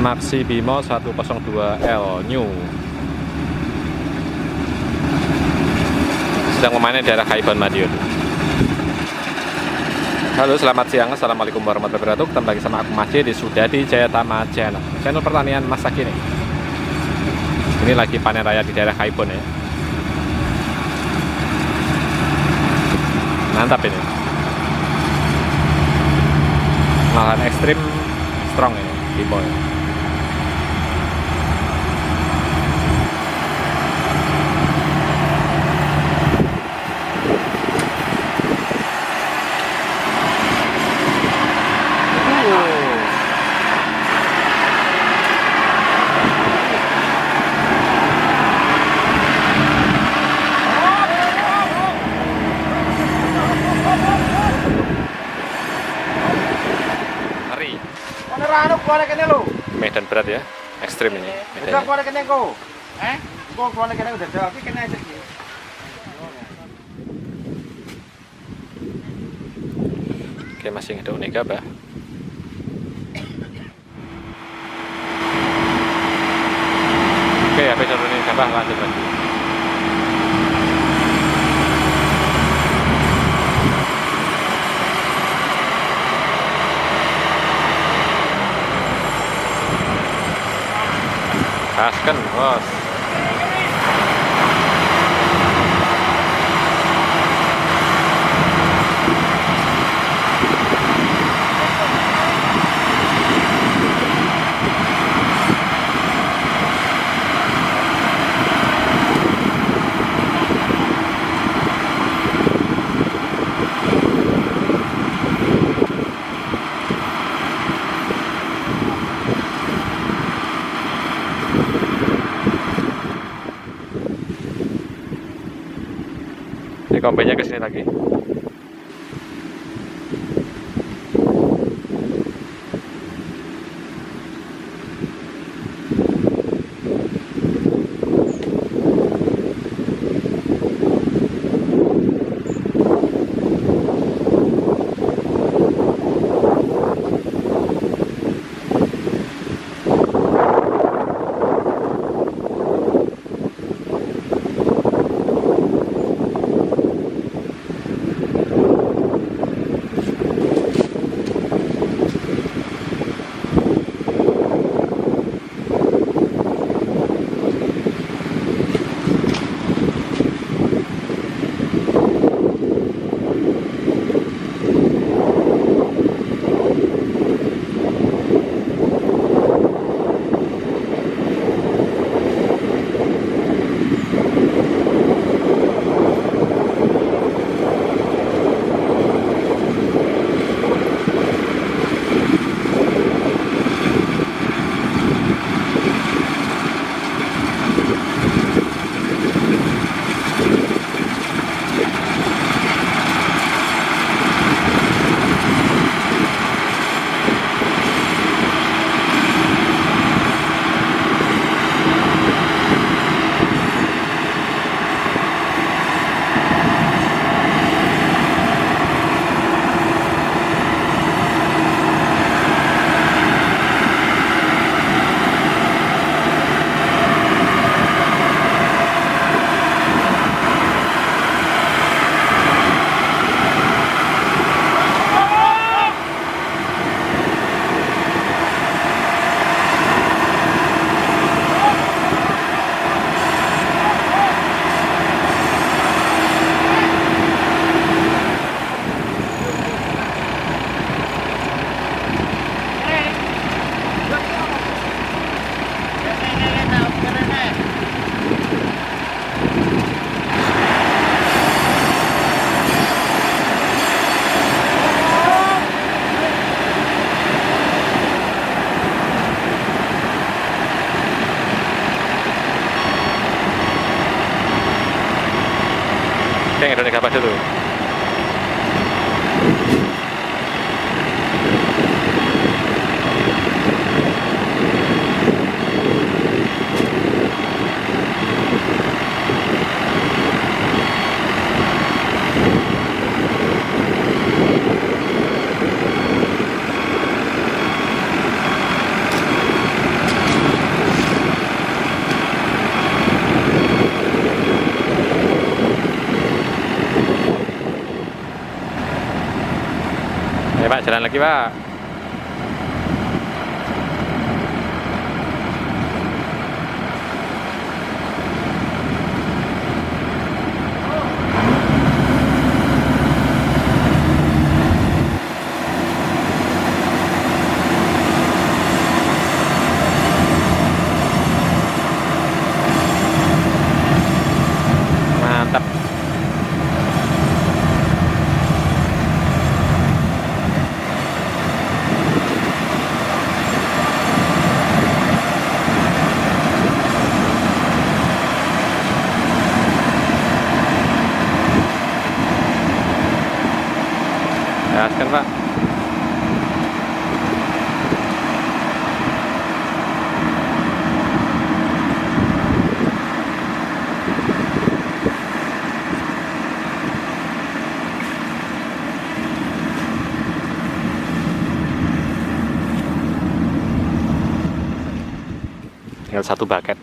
Maxi Bimo 102L New. Sedang memainkan daerah Kaiban Madiun. Halo, selamat siang. Assalamualaikum warahmatullahi wabarakatuh. Kembali lagi sama aku Mas J di Sudadi Jayatama Channel pertanian masa kini. Ini lagi panen raya di daerah Kaiban ya. Mantap ini. Malahan ekstrim strong ya, Bimo ya. Medan berat ya, ekstrim ini medannya. Oke, masih ada Unega bah. Oke, HP Unega bah, lanjut lagi. Kasken, bos. Kombenya ke sini lagi. Oke, Indonesia apa dulu? Pak, jalan lagi Pak. Mantap. Gaskan Pak. Tinggal satu bucket.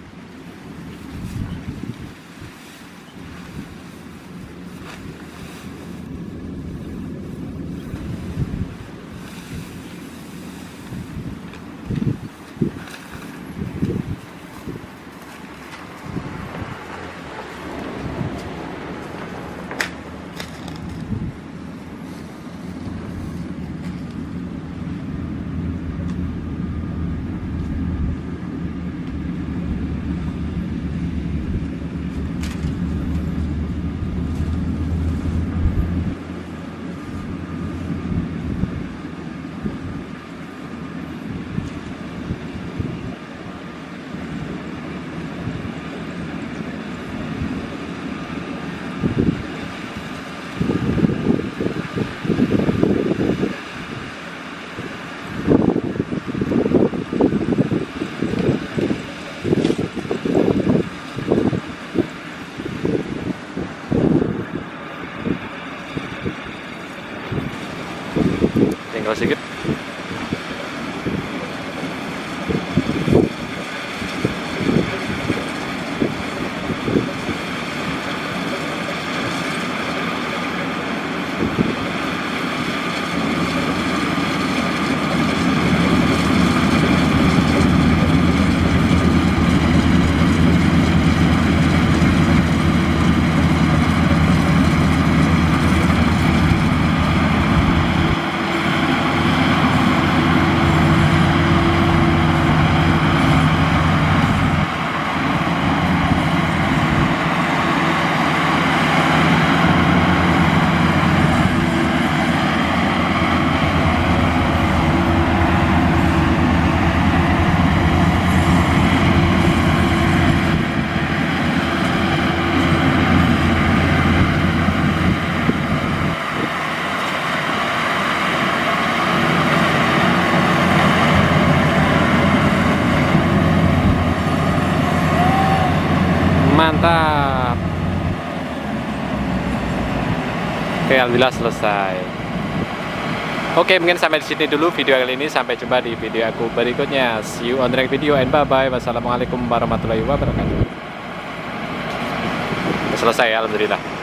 Tinggal sedikit. Mantap. Oke, alhamdulillah selesai. Oke, mungkin sampai di sini dulu video kali ini. Sampai jumpa di video aku berikutnya. See you on the next video and bye bye. Wassalamualaikum warahmatullahi wabarakatuh. Selesai, alhamdulillah.